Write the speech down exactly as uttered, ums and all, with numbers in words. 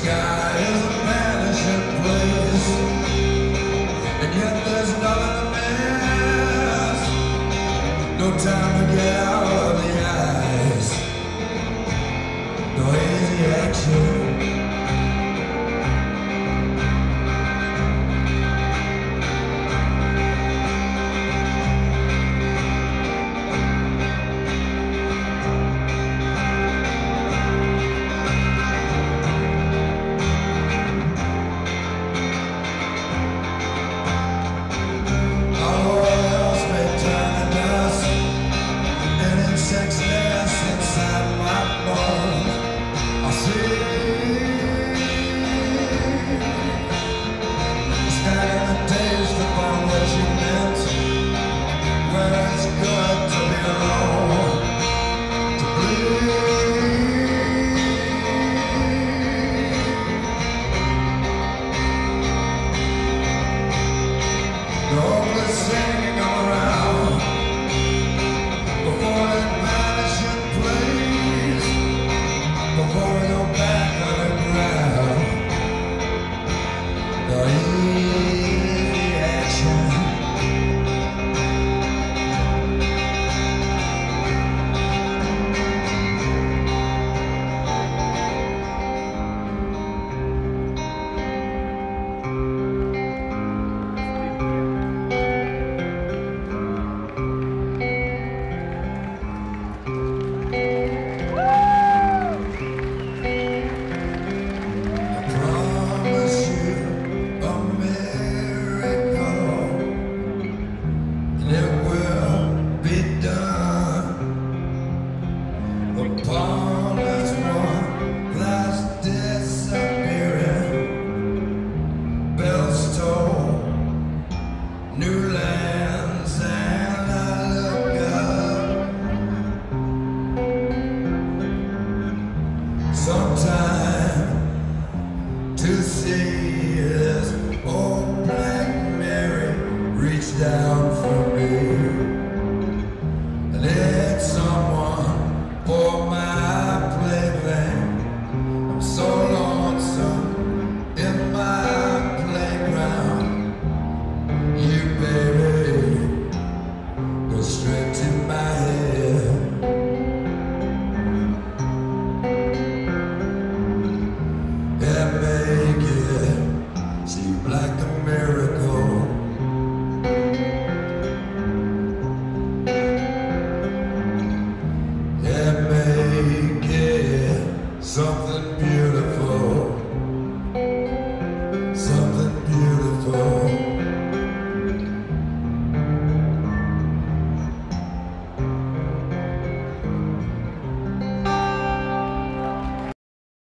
sky is a vanishing place, and yet there's nothing to miss. No time to get out of the eyes, no easy action. Singing around before that vanishing place, before we go back on the ground, the easy action. New lands, and I look up sometime to see this old